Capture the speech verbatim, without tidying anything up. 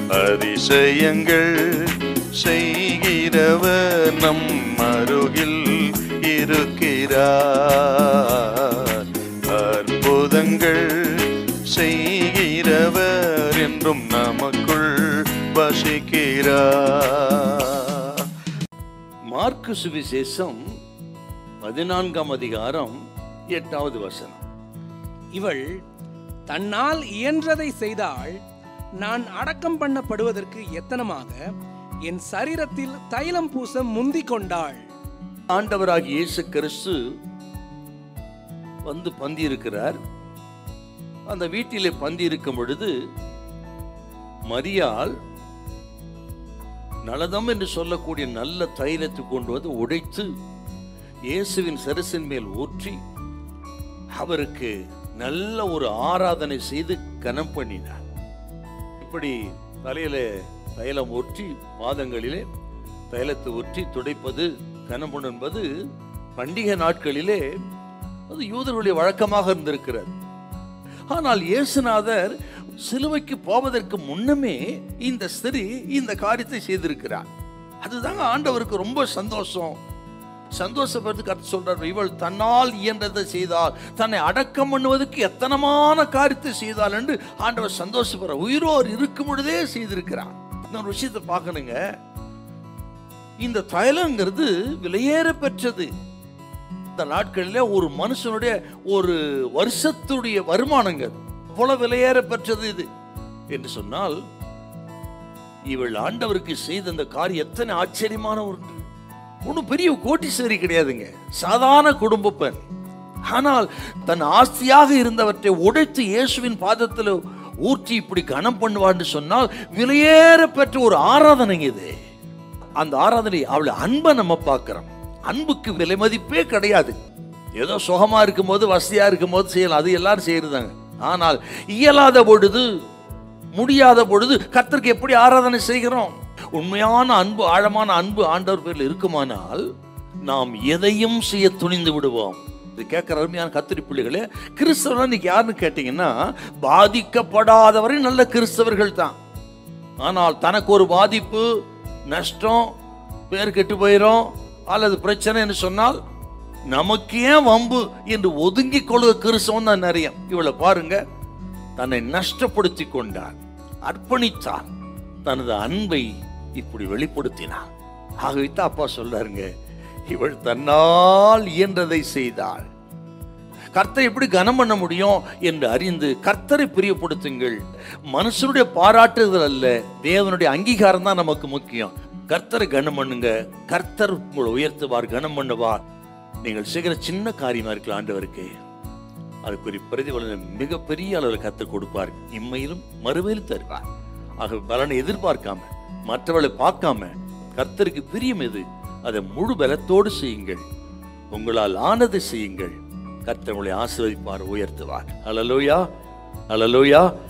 அதிசயங்கள் செய்கிறவர் நம் அருகில் இருக்கிறார். அற்புதங்கள் செய்கிறவர் என்றும் நமக்குள் வசிக்கிறார். மார்க்கு சுவிசேஷம் பதினான்காம் அதிகாரம் எட்டாவது வசனம். இவள் தன்னால் இயன்றதை செய்தாள். நான் அடக்கம் பண்ணப்படுவதற்கு எத்தனமாக என் சரீரத்தில் தைலம் பூச முந்திக் கொண்டாள். ஆண்டவராகிய இயேசு கிறிஸ்து வந்து பந்தி இருக்கிறார். அந்த வீட்டிலே பந்தி இருக்கும் பொழுது மரியாள் நலதம் என்று சொல்லக்கூடிய நல்ல தைலத்தை கொண்டு வந்து உடைத்து இயேசுவின் சரசின் மேல் ஊற்றி அவருக்கு நல்ல ஒரு ஆராதனை செய்து கனம் பண்ணினார். இப்படி தலையில தைலம் ஊற்றி பாதங்களிலே தைலத்தை ஊற்றி துடைப்பது கனம் என்பது பண்டிகை நாட்களிலே அது யூதர்களுடைய வழக்கமாக இருந்திருக்கிறது. ஆனால் இயேசுநாதர் சிலுவைக்கு போவதற்கு முன்னமே இந்த ஸ்திரீ இந்த காரியத்தை செய்திருக்கிறார். அதுதாங்க ஆண்டவருக்கு ரொம்ப சந்தோஷம். சந்தோஷப்படுறதுக்கு அர்த்தம் சொல்றார், இவள் தன்னால் இயன்றதை செய்தால், தன்னை அடக்கம் பண்ணுவதற்கு எத்தனமான காரியத்தை செய்தால் என்று ஆண்டவர் சந்தோஷப்படுற. உயிரோர் இருக்கும் பொழுதே செய்திருக்கிறார். இந்த ஒரு விஷயத்தை பார்க்கணுங்க. இந்த தைலங்கிறது விலையேற பெற்றது. இந்த நாட்களிலே ஒரு மனுஷனுடைய ஒரு வருஷத்துடைய வருமானங்க அவ்வளவு விலையேற பெற்றது இது என்று சொன்னால், இவள் ஆண்டவருக்கு செய்த அந்த காரியம் எத்தனை ஆச்சரியமான ஒன்று. ஒன்றும் பெரிய கோட்டீஸ்வரி கிடையாதுங்க, சாதாரண குடும்ப பெண். ஆனால் தன் ஆஸ்தியாக இருந்தவற்றை உடைத்து இயேசுவின் பாதத்தில் ஊற்றி இப்படி கனம் பண்ணுவான்னு சொன்னால் விலையேற பெற்ற ஒரு ஆராதனை இது. அந்த ஆராதனை அவளை அன்பை நம்ம பார்க்கிறோம். அன்புக்கு விலை மதிப்பே கிடையாது. ஏதோ சுகமா இருக்கும் போது வசதியா இருக்கும் போது செய்யலாம், அது எல்லாரும் செய்யறதாங்க. ஆனால் இயலாத பொழுது முடியாத பொழுது கர்த்தருக்கு எப்படி ஆராதனை செய்கிறோம்? உண்மையான அன்பு, ஆழமான அன்பு ஆண்டவர் பேரில் இருக்குமானால் நாம் எதையும் செய்ய துணிந்து விடுவோம். இது கேட்கிற அருமையான கர்த்தருடைய பிள்ளைகளே, கிறிஸ்தவர்கள் இன்னைக்கு யாருன்னு கேட்டீங்கன்னா பாதிக்கப்படாதவரை நல்ல கிறிஸ்தவர்கள் தான். ஆனால் தனக்கு ஒரு பாதிப்பு, நஷ்டம், பேர் கெட்டு போயிடும் அல்லது பிரச்சனை என்று சொன்னால் நமக்கு ஏன் வம்பு என்று ஒதுங்கி கொள்ளுக கிறிஸ்தவம் தான் நிறைய. இவளை பாருங்க, தன்னை நஷ்டப்படுத்தி கொண்டார், அர்ப்பணித்தார், தனது அன்பை இப்படி வெளிப்படுத்தினார். ஆகவே தான் அப்பா சொல்றாருங்க, இவள் தன்னால் இயன்றதை செய்தாள். கர்த்தரை எப்படி கனம் பண்ண முடியும் என்று அறிந்து கர்த்தரை பிரியப்படுத்துங்கள். மனுஷனுடைய பாராட்டுதல் அல்ல, தேவனுடைய அங்கீகாரம் தான் நமக்கு முக்கியம். கர்த்தரை கனம் பண்ணுங்க, கர்த்தர் உங்களை உயர்த்துவார், கனம் பண்ணுவார். நீங்கள் செய்கிற சின்ன காரியமா இருக்கலாம், ஆண்டவருக்கு அதுக்குரிய பிரதிபலனை மிகப்பெரிய அளவில் கர்த்தர் கொடுப்பார், இம்மையிலும் மறுமையிலும் தருவார். ஆக பலனை எதிர்பார்க்காம, மற்றவர்களை பார்க்காம, கர்த்தருக்கு பிரியம் எது அதை முழு பலத்தோடு செய்யுங்கள். உங்களால் ஆனதை செய்யுங்கள். கர்த்தர் உங்களை ஆசீர்வதிப்பார், உயர்த்துவார். அல்லேலூயா, அல்லேலூயா.